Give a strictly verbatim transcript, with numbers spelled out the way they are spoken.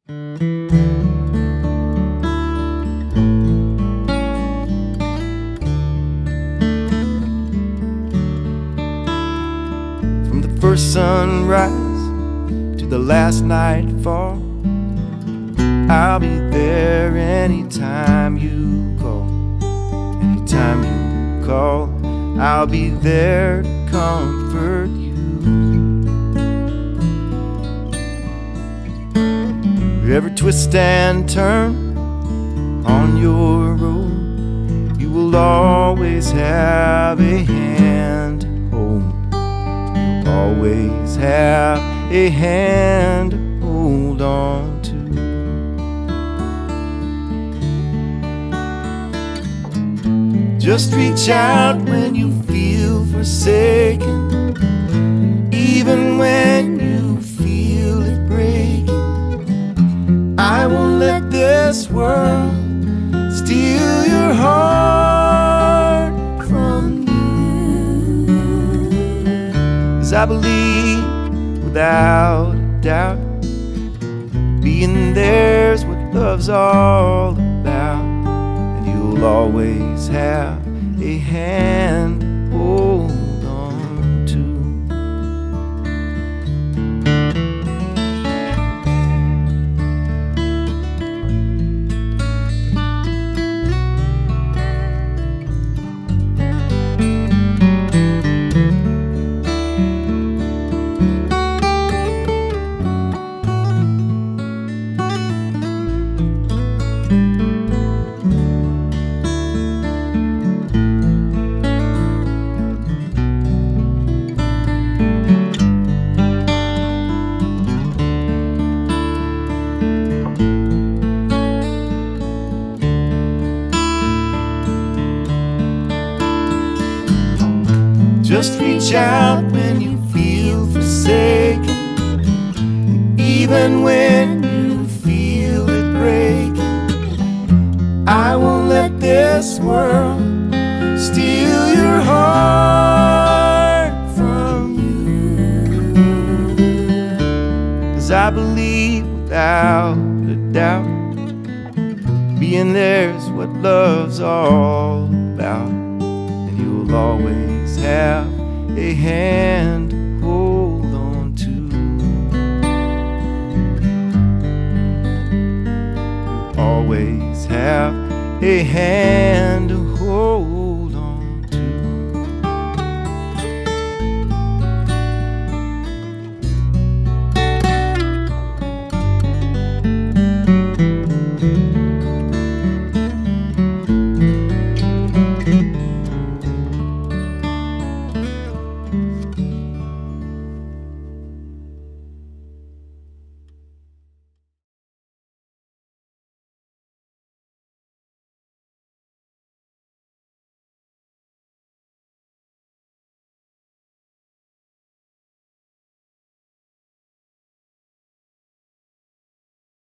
From the first sunrise to the last nightfall, I'll be there anytime you call. Anytime you call, I'll be there to comfort you. Every twist and turn on your road, you will always have a hand to hold. You'll always have a hand to hold on to. Just reach out when you feel forsaken, even when you feel it breaking. I won't let this world steal your heart from you, 'cause I believe without a doubt, being there's what love's all about. And you'll always have a hand to hold on to. Just reach out when you feel forsaken, even when you feel it breaking. I won't let this world steal your heart from you, 'cause I believe without a doubt, being there's what love's all about. And you'll always have a hand to hold on to. You'll always have a hand to